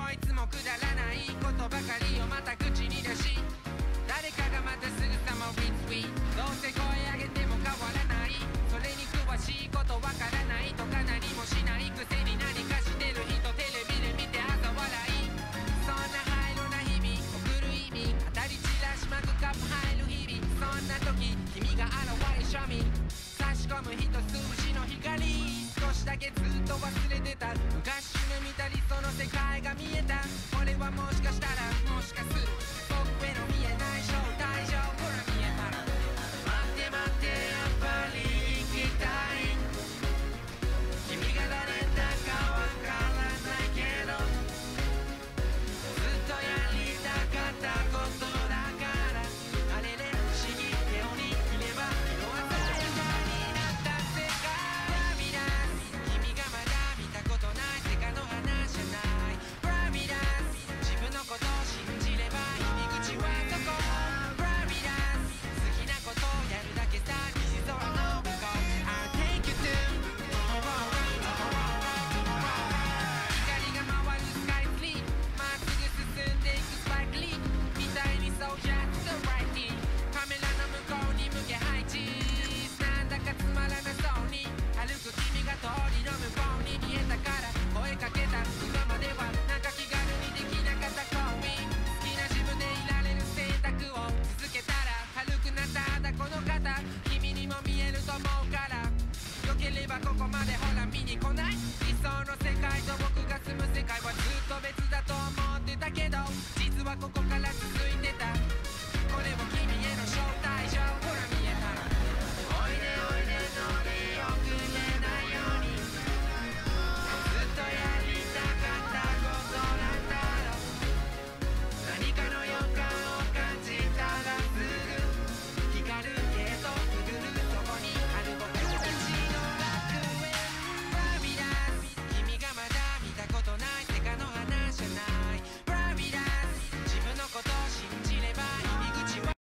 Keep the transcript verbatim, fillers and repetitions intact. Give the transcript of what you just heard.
もいつもくだらないことばかりをまた口に出し、誰かがまたすぐさまリツイート、どうせ声上げても変わらない、それに詳しいことわからないとか何もしないくせに何かしてる人テレビで見て朝笑い、そんな灰色な日々送る意味、当たり散らしマグカップ入る日々、そんな時君が現れ庶民差し込む一数字の光、少しだけずっと忘れてた昔夢見た理想の世界が見えた、俺はもしかしたらもしかする僕への見えない正体上ほら見えたら、待って待ってやっぱり行きたい、君が誰だかわからないけどずっとやりたかったことだから、あれれ不思議手を握れば色鮮やかになった世界、ブラビダス君がまだ見たことない世界の話じゃない、ブラビダス自分のことを信じれば入り口はそこ、ブラビダス好きなことをやるだけさ虹空の向こう I'll take you to光が回るスカイツリー、まっすぐ進んでいくスパイクリーみたいにそうじゃ the right thing、 カメラの向こうに向け配置、なんだかつまらなそうに歩く君が通りの向こうに見えたから声かけた、今まではなんか気軽にできなかった行為、好きな自分でいられる選択を続けたら軽くなっただこの方、君にも見えると思うからよければここまでほら見に来ない、理想の世界と僕が住む世界はずっと別だと思ってたけど実はここ